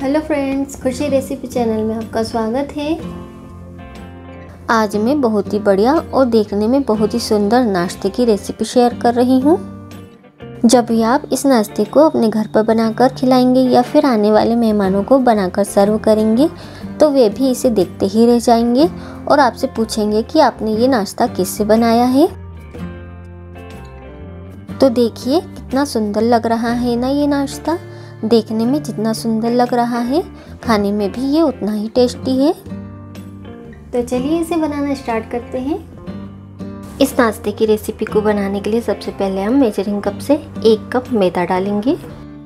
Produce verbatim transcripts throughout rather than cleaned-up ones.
Hello friends, Khushi recipe channel में आपका स्वागत है। आज मैं बहुत ही बढ़िया और देखने में बहुत ही सुंदर नाश्ते की रेसिपी शेयर कर रही हूँ। जब भी आप इस नाश्ते को अपने घर पर बनाकर खिलाएंगे या फिर आने वाले मेहमानों को बनाकर सर्व करेंगे तो वे भी इसे देखते ही रह जाएंगे और आपसे पूछेंगे कि आपने ये नाश्ता किससे बनाया है। तो देखिए कितना सुंदर लग रहा है ना ये नाश्ता। देखने में जितना सुंदर लग रहा है, खाने में भी ये उतना ही टेस्टी है। तो चलिए इसे बनाना स्टार्ट करते हैं। इस नाश्ते की रेसिपी को बनाने के लिए सबसे पहले हम मेजरिंग कप से एक कप मैदा डालेंगे।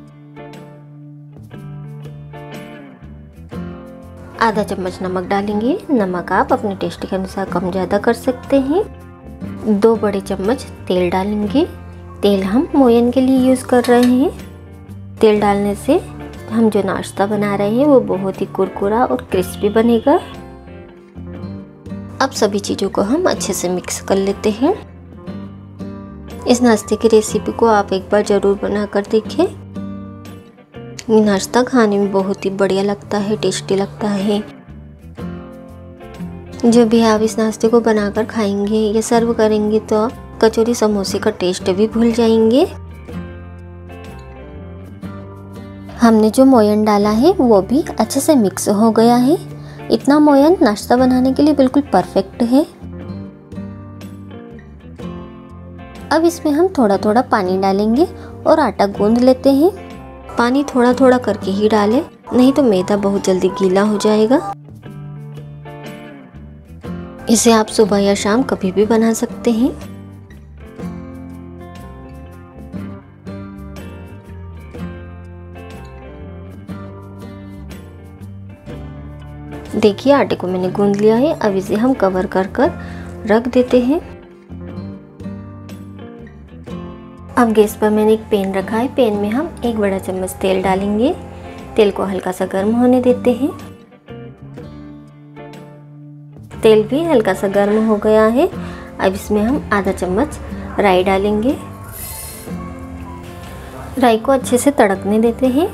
आधा चम्मच नमक डालेंगे। नमक आप अपने टेस्ट के अनुसार कम ज़्यादा कर सकते हैं। दो बड़े चम्मच तेल डालेंगे। तेल हम मोयन के लिए यूज़ कर रहे हैं। तेल डालने से हम जो नाश्ता बना रहे हैं वो बहुत ही कुरकुरा और क्रिस्पी बनेगा। अब सभी चीज़ों को हम अच्छे से मिक्स कर लेते हैं। इस नाश्ते की रेसिपी को आप एक बार ज़रूर बनाकर देखें। ये नाश्ता खाने में बहुत ही बढ़िया लगता है, टेस्टी लगता है। जब भी आप इस नाश्ते को बनाकर खाएंगे या सर्व करेंगे तो आप कचौरी समोसे का टेस्ट भी भूल जाएंगे। हमने जो मोयन डाला है वो भी अच्छे से मिक्स हो गया है। इतना मोयन नाश्ता बनाने के लिए बिल्कुल परफेक्ट है। अब इसमें हम थोड़ा थोड़ा पानी डालेंगे और आटा गूंद लेते हैं। पानी थोड़ा थोड़ा करके ही डालें, नहीं तो मैदा बहुत जल्दी गीला हो जाएगा। इसे आप सुबह या शाम कभी भी बना सकते हैं। देखिए आटे को मैंने गूंद लिया है। अब इसे हम कवर कर कर रख देते हैं। अब गैस पर मैंने एक पैन रखा है। पैन में हम एक बड़ा चम्मच तेल डालेंगे। तेल को हल्का सा गर्म होने देते हैं। तेल भी हल्का सा गर्म हो गया है। अब इसमें हम आधा चम्मच राई डालेंगे। राई को अच्छे से तड़कने देते हैं।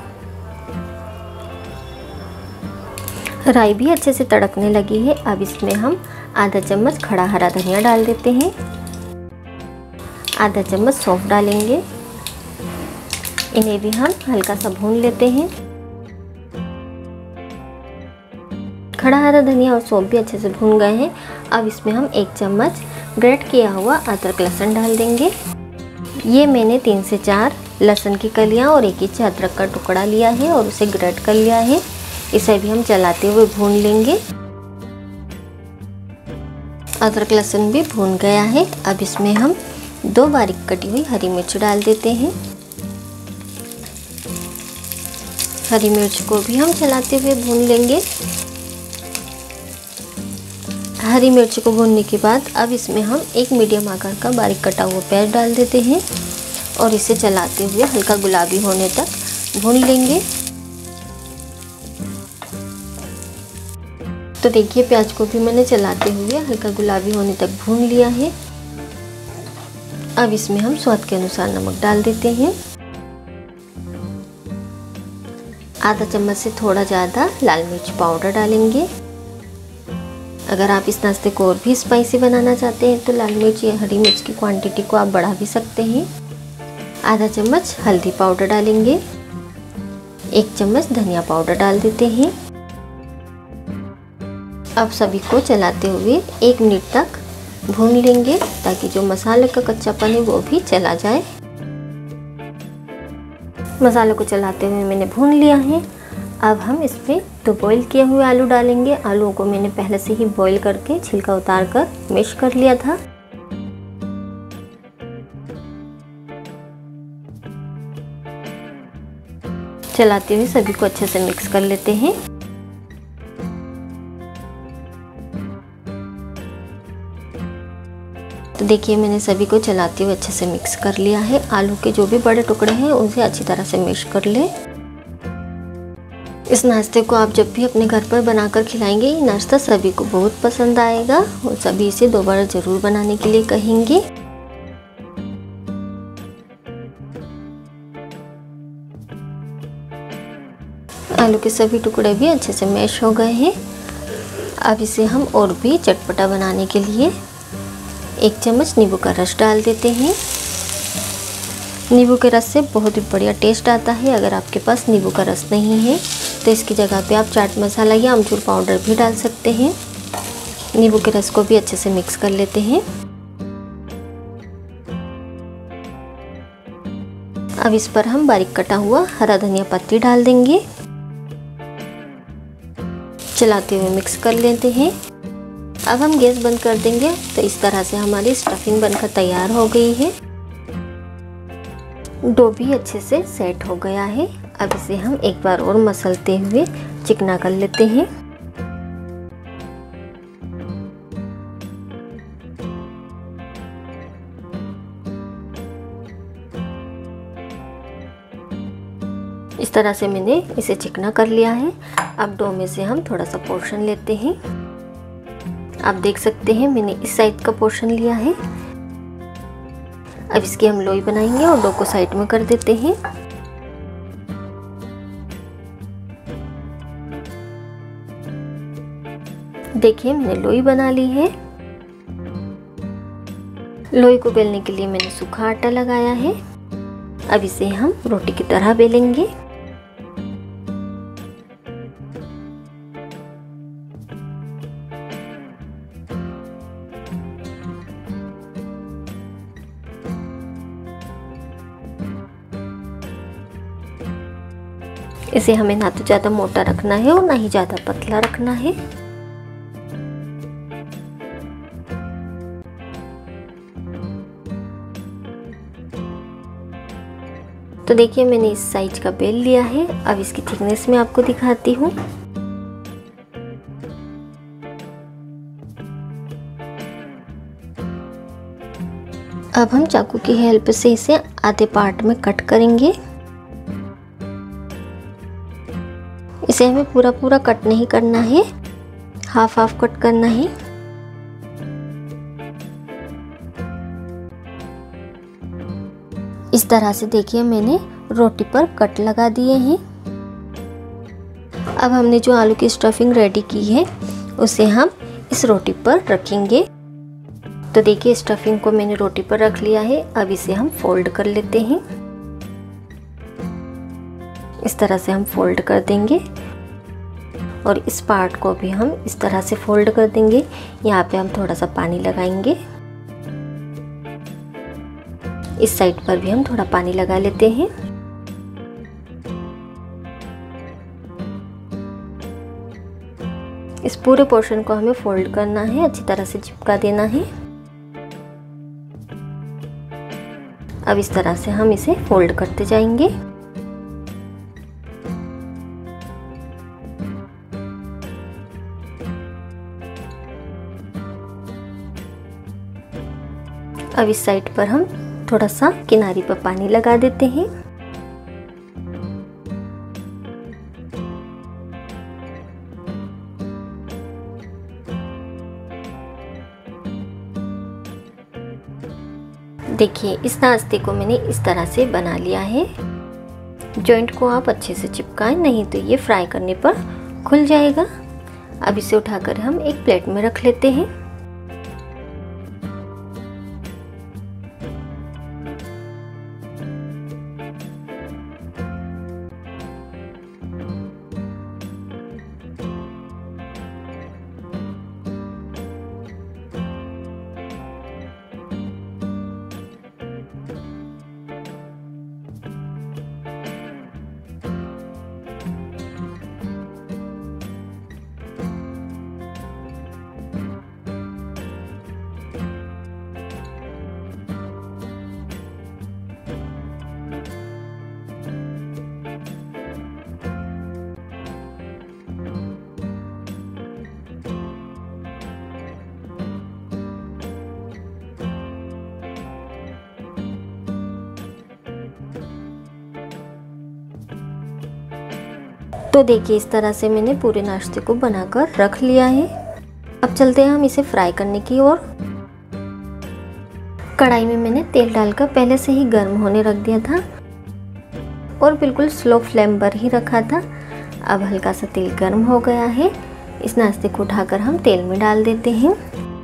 राई भी अच्छे से तड़कने लगी है। अब इसमें हम आधा चम्मच खड़ा हरा धनिया डाल देते हैं। आधा चम्मच सौंफ डालेंगे। इन्हें भी हम हल्का सा भून लेते हैं। खड़ा हरा धनिया और सौंफ भी अच्छे से भून गए हैं। अब इसमें हम एक चम्मच ग्रेट किया हुआ अदरक लहसुन डाल देंगे। ये मैंने तीन से चार लहसुन की कलियां और एक इंच अदरक का टुकड़ा लिया है और उसे ग्रेट कर लिया है। इसे भी हम चलाते हुए भून लेंगे। अदरक लहसुन भी भून गया है। अब इसमें हम दो बारीक कटी हुई हरी मिर्च डाल देते हैं। हरी मिर्च को भी हम चलाते हुए भून लेंगे। हरी मिर्च को भूनने के बाद अब इसमें हम एक मीडियम आकार का बारीक कटा हुआ प्याज डाल देते हैं और इसे चलाते हुए हल्का गुलाबी होने तक भून लेंगे। तो देखिए प्याज को भी मैंने चलाते हुए हल्का गुलाबी होने तक भून लिया है। अब इसमें हम स्वाद के अनुसार नमक डाल देते हैं। आधा चम्मच से थोड़ा ज़्यादा लाल मिर्च पाउडर डालेंगे। अगर आप इस नाश्ते को और भी स्पाइसी बनाना चाहते हैं तो लाल मिर्च या हरी मिर्च की क्वांटिटी को आप बढ़ा भी सकते हैं। आधा चम्मच हल्दी पाउडर डालेंगे। एक चम्मच धनिया पाउडर डाल देते हैं। अब सभी को चलाते हुए एक मिनट तक भून लेंगे ताकि जो मसाले का कच्चापन है वो भी चला जाए। मसाले को चलाते हुए मैंने भून लिया है। अब हम इसमें दो बॉईल किए हुए आलू डालेंगे। आलूओं को मैंने पहले से ही बॉईल करके छिलका उतार कर मैश कर लिया था। चलाते हुए सभी को अच्छे से मिक्स कर लेते हैं। तो देखिए मैंने सभी को चलाते हुए अच्छे से मिक्स कर लिया है। आलू के जो भी बड़े टुकड़े हैं उनसे अच्छी तरह से मैश कर लें। इस नाश्ते को आप जब भी अपने घर पर बनाकर खिलाएंगे ये नाश्ता सभी को बहुत पसंद आएगा और सभी इसे दोबारा ज़रूर बनाने के लिए कहेंगे। आलू के सभी टुकड़े भी अच्छे से मैश हो गए हैं। अब इसे हम और भी चटपटा बनाने के लिए एक चम्मच नींबू का रस डाल देते हैं। नींबू के रस से बहुत ही बढ़िया टेस्ट आता है। अगर आपके पास नींबू का रस नहीं है तो इसकी जगह पे आप चाट मसाला या अमचूर पाउडर भी डाल सकते हैं। नींबू के रस को भी अच्छे से मिक्स कर लेते हैं। अब इस पर हम बारीक कटा हुआ हरा धनिया पत्ती डाल देंगे। चलाते हुए मिक्स कर लेते हैं। अब हम गैस बंद कर देंगे। तो इस तरह से हमारी स्टफिंग बनकर तैयार हो गई है। डो भी अच्छे से सेट हो गया है। अब इसे हम एक बार और मसलते हुए चिकना कर लेते हैं। इस तरह से मैंने इसे चिकना कर लिया है। अब डो में से हम थोड़ा सा पोर्शन लेते हैं। आप देख सकते हैं मैंने इस साइड का पोर्शन लिया है। अब इसकी हम लोई बनाएंगे और डो को साइड में कर देते हैं। देखिए मैंने लोई बना ली है। लोई को बेलने के लिए मैंने सूखा आटा लगाया है। अब इसे हम रोटी की तरह बेलेंगे। इसे हमें ना तो ज़्यादा मोटा रखना है और ना ही ज़्यादा पतला रखना है। तो देखिए मैंने इस साइज का बेल लिया है। अब इसकी थिकनेस मैं आपको दिखाती हूँ। अब हम चाकू की हेल्प से इसे आधे पार्ट में कट करेंगे। इसे हमें पूरा पूरा कट नहीं करना है, हाफ हाफ कट करना है। इस तरह से देखिए मैंने रोटी पर कट लगा दिए हैं। अब हमने जो आलू की स्टफिंग रेडी की है उसे हम इस रोटी पर रखेंगे। तो देखिए स्टफिंग को मैंने रोटी पर रख लिया है। अब इसे हम फोल्ड कर लेते हैं। इस तरह से हम फोल्ड कर देंगे और इस पार्ट को भी हम इस तरह से फोल्ड कर देंगे। यहाँ पे हम थोड़ा सा पानी लगाएंगे। इस साइड पर भी हम थोड़ा पानी लगा लेते हैं। इस पूरे पोर्शन को हमें फोल्ड करना है, अच्छी तरह से चिपका देना है। अब इस तरह से हम इसे फोल्ड करते जाएंगे। अब इस साइड पर हम थोड़ा सा किनारी पर पानी लगा देते हैं। देखिए इस नाश्ते को मैंने इस तरह से बना लिया है। जॉइंट को आप अच्छे से चिपकाएं, नहीं तो ये फ्राई करने पर खुल जाएगा। अब इसे उठाकर हम एक प्लेट में रख लेते हैं। तो देखिए इस तरह से मैंने पूरे नाश्ते को बनाकर रख लिया है। अब चलते हैं हम इसे फ्राई करने की ओर। कढ़ाई में मैंने तेल डालकर पहले से ही गर्म होने रख दिया था और बिल्कुल स्लो फ्लेम पर ही रखा था। अब हल्का सा तेल गर्म हो गया है। इस नाश्ते को उठाकर हम तेल में डाल देते हैं।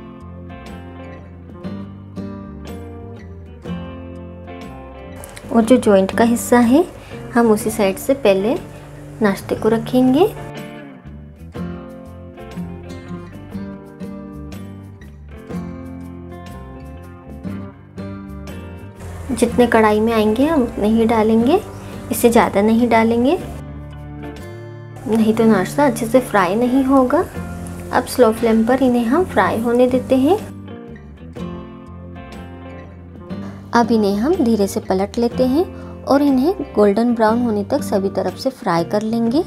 और जो जॉइंट का हिस्सा है हम उसी साइड से पहले नाश्ते को रखेंगे। जितने कढ़ाई में आएंगे हम उतने ही डालेंगे, इससे ज़्यादा नहीं डालेंगे, नहीं तो नाश्ता अच्छे से फ्राई नहीं होगा। अब स्लो फ्लेम पर इन्हें हम फ्राई होने देते हैं। अब इन्हें हम धीरे से पलट लेते हैं और इन्हें गोल्डन ब्राउन होने तक सभी तरफ से फ्राई कर लेंगे।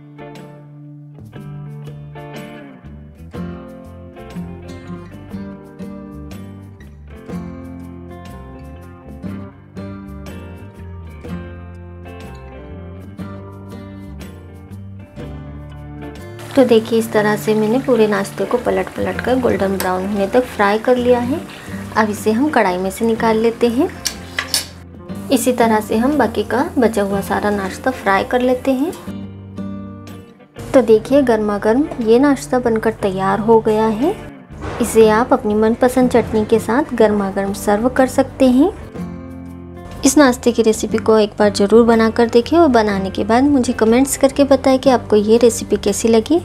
तो देखिए इस तरह से मैंने पूरे नाश्ते को पलट पलट कर गोल्डन ब्राउन होने तक फ्राई कर लिया है। अब इसे हम कढ़ाई में से निकाल लेते हैं। इसी तरह से हम बाकी का बचा हुआ सारा नाश्ता फ्राई कर लेते हैं। तो देखिए गर्मा गर्म ये नाश्ता बनकर तैयार हो गया है। इसे आप अपनी मनपसंद चटनी के साथ गर्मा गर्म सर्व कर सकते हैं। इस नाश्ते की रेसिपी को एक बार ज़रूर बनाकर देखें और बनाने के बाद मुझे कमेंट्स करके बताएं कि आपको ये रेसिपी कैसी लगी।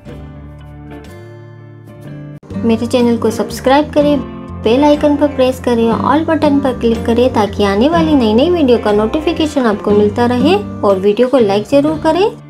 मेरे चैनल को सब्सक्राइब करें, बेल आइकन पर प्रेस करें, ऑल बटन पर क्लिक करें ताकि आने वाली नई नई वीडियो का नोटिफिकेशन आपको मिलता रहे। और वीडियो को लाइक ज़रूर करें।